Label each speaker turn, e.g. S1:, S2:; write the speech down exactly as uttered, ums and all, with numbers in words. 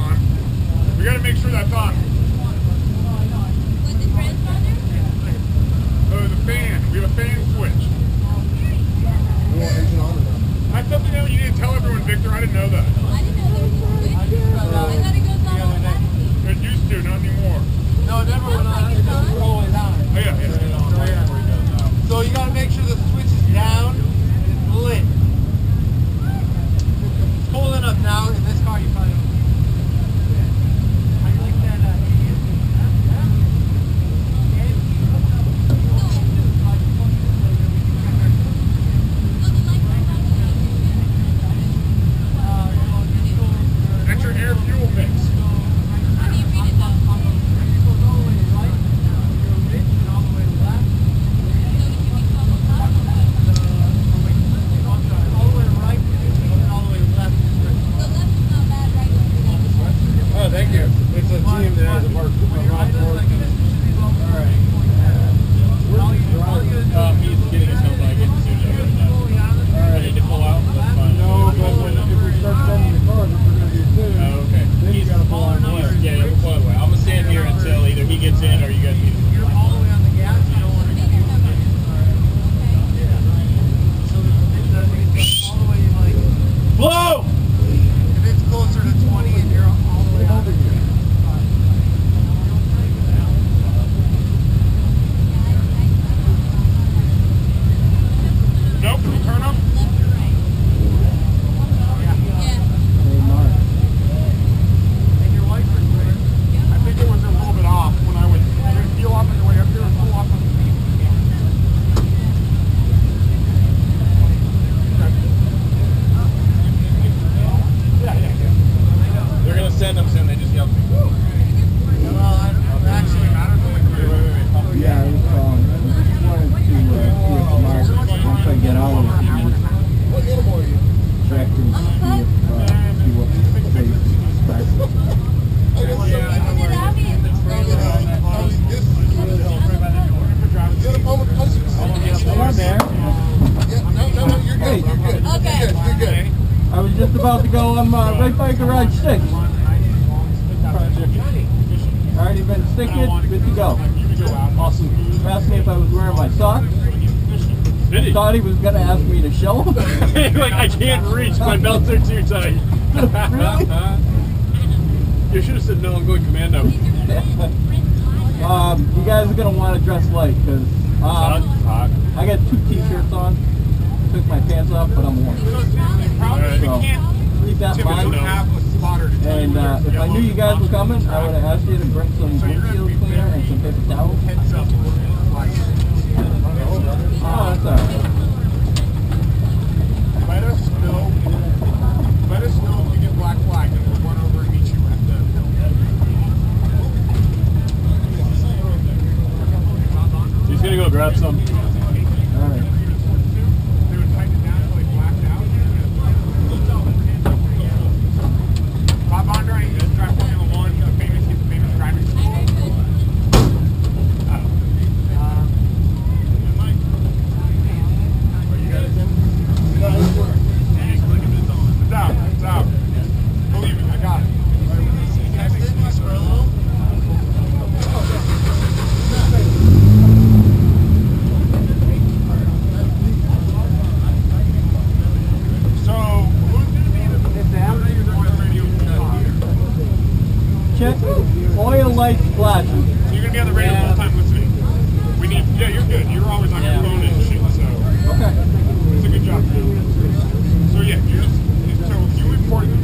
S1: on. We gotta make sure that's on.
S2: With the transponder?
S1: Oh, the fan. We have a fan switch. That's something that you need to tell everyone, Victor. I didn't know that.
S2: I didn't know there was a switch. I thought it goes on automatically.
S1: It used to, not anymore.
S3: No, it never went on. It goes always on.
S1: Oh, yeah, yeah.
S3: So you gotta make sure the switch is down and it's lit. It's cold enough now. In this car, you probably don't. I like that. Uh,
S1: That's your air fuel mix.
S2: How do you read it though?
S1: Oh, thank you. It's a team that has a mark.
S4: Um, he's getting his home bike in soon. I need to pull out. That's fine.
S5: No, but when, if we start sending the cars, which we're going to do soon,
S4: Oh, okay.
S5: then you got to pull on
S4: He's-
S5: away.
S4: Yeah, yeah, we'll pull it away. I'm gonna stand here until either he gets in or you guys need to.
S3: You're all the way on the gas. You don't want to get used to it. So it's all the way like.
S4: Blow!
S3: If it's closer to twenty and you're all the way out of here.
S1: Nope, turn them.
S3: And your wiper is great.
S1: I think it was a little bit off when I would feel off on the way up here and pull off on the speed. Yeah, yeah, yeah.
S4: They're gonna send them soon. They just yelled at me.
S3: Well, I don't actually matter.
S4: Wait, wait, wait, wait.
S5: Yeah, I was calling. I just wanted to uh, see if Mark, once I get out of it,
S1: What animal are you?
S5: check and see if, uh, see what the space starts. Hello there. Hey,
S2: Okay.
S5: I was just about to go. I'm uh, right by Garage six. Already been sticked, good to go.
S4: Awesome.
S5: He asked me if I was wearing my socks.
S4: Did he?
S5: Thought he was gonna ask me to show him.
S4: Like, I can't reach. My belts are too tight.
S5: Really?
S4: You should have said no. I'm going commando.
S5: um, you guys are gonna want to dress light because
S4: Hot.
S5: um,
S4: Hot.
S5: I got two t-shirts on. Took my pants off, but I'm warm.
S1: Probably
S5: So
S1: we can't.
S5: keep that in
S1: Tim, we don't
S5: mind.
S1: have a spotter to tell
S5: And
S1: you
S5: uh,
S1: where
S5: if I knew you guys were coming, I would have asked you to bring some windshield cleaner and some paper towels.
S1: heads up.
S5: Oh, that's alright.
S1: Let us know. Let us know if we get black flag, and we'll run over and meet you at the hill.
S4: He's gonna go grab some.
S5: Alright.
S1: They would tighten it down until they blacked out. Bob Andre, he doesn't drive Formula One. He's a famous, he's a famous driving school. Oh. Um, Mike. Are you guys in? It's out. It's out. Believe me, I got it. So, who's going to be the oil radio talk?
S5: Check oil lights flashing.
S1: So you're going to be on the radio the whole time listening? We need, yeah, you're good. You're always on your phone and shit, so
S5: Okay.
S1: it's a good job. So yeah, you just, so you report